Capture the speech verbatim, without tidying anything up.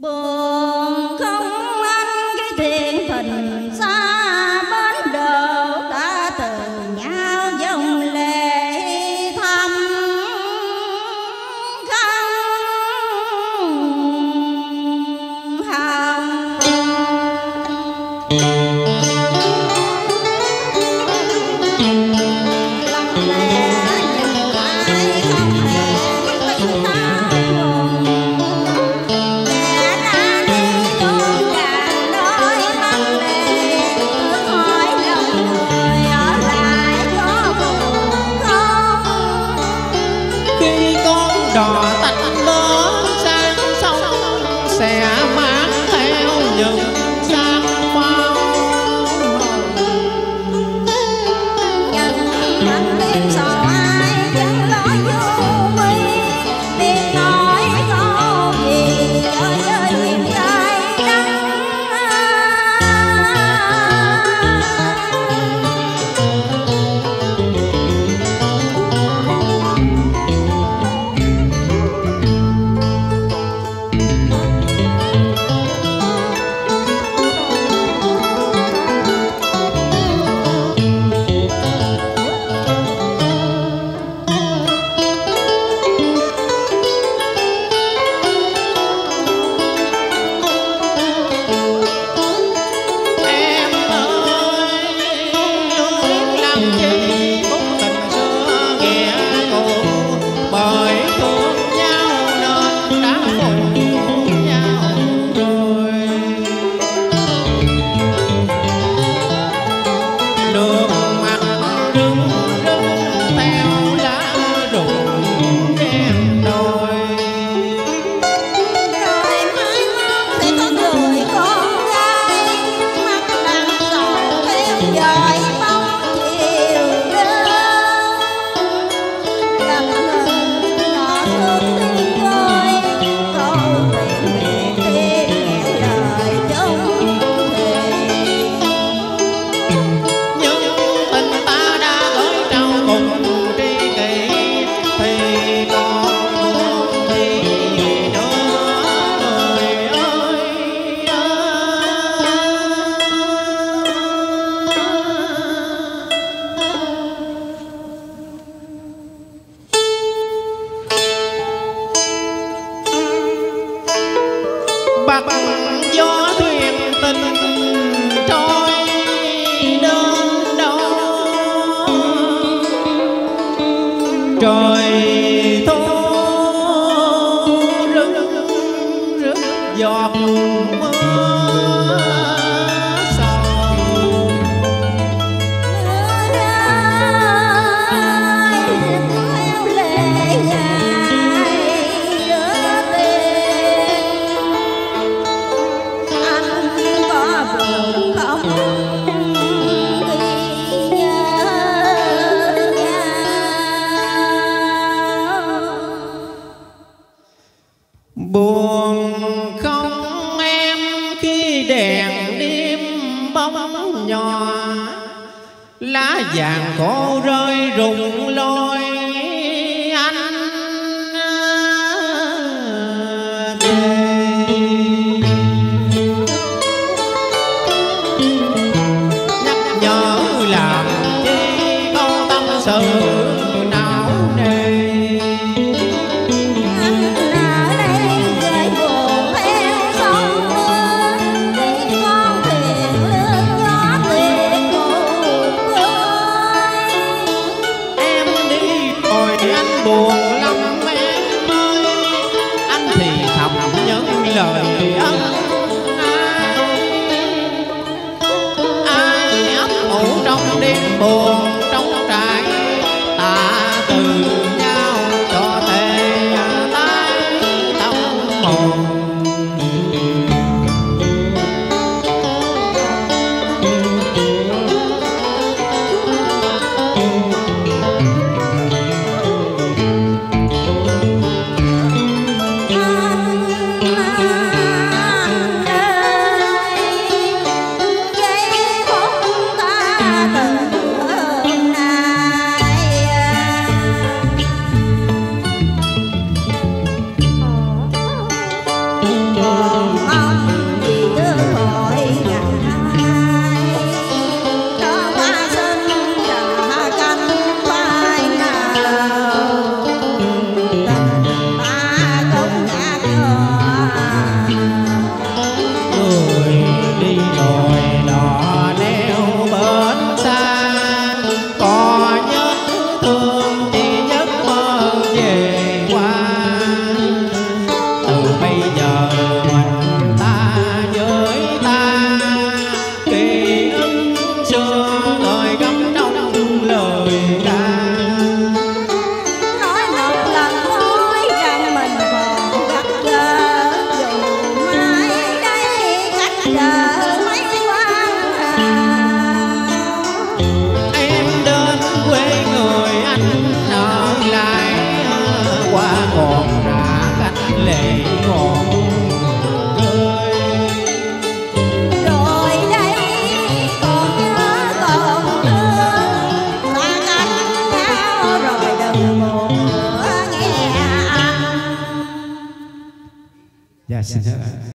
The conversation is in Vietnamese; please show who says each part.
Speaker 1: buồn không anh cái thuyền thình xa bến đồ ta từ nhau dòng lệ thăm khăn hồng lặng lẽ nhìn lại không hề biết ta buồn kẻ đã đi chốn càng nói mang lệ ước hỏi lòng người ở lại có buồn không
Speaker 2: khi con đò tách lớn sang sông sẽ mang theo những sáng pháo
Speaker 1: nhận anh biết sợ ai vẫn nói vô mi biết nói câu gì cho với những ai đắng
Speaker 2: em ơi làm chi phúc tình xưa nghĩa cũ bởi thương nhau nên đã phụ nhau rồi nước mắt rưng rưng theo lá rụng đen đôi
Speaker 1: rồi mai mốt sẽ có người con gái mắt đang sầu theo dõi bóng chiều đơn gặp ngừng ngõ thương tiếng gọi câu tình miệng thiên nghẹn lời chung thề
Speaker 2: nhưng tình ta đã gửi trao cùng tri kỷ thì còn buồn gì nữa người ơi bạc gió thuyền tình trôi đơn đâu trời thu rưng rưng giọt mưa sầu
Speaker 1: mưa rơi theo lệ ngài rửa tiền anh có buồn không khi nhớ nhau
Speaker 2: buồn không em khi đèn đêm bóng nhỏ lá vàng khô rơi rụng lôi anh nhắc nhở làm chi câu tâm sự não nề
Speaker 1: anh ở đây gửi buồn theo sông mưa đi con thuyền lương gió tuyệt buồn cười
Speaker 2: em đi rồi anh buồn lắm em ơi anh thì thầm những lời ân ai ai ấp ủ trong đêm buồn trong trại ta từ nhau cho thể tái tâm hồn
Speaker 1: giây phút ta từng nay
Speaker 3: xin phép ạ.